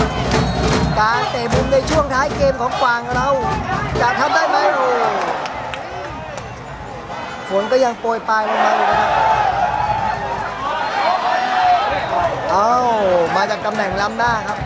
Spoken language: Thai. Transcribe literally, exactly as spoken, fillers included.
การเตะมุมในช่วงท้ายเกมของกวางเราจะทำได้ไหมโอ้ฝนก็ยังโปรยปลายลงมาอยู่นะครับเอ้ามาจากตำแหน่งล้ำหน้าครับ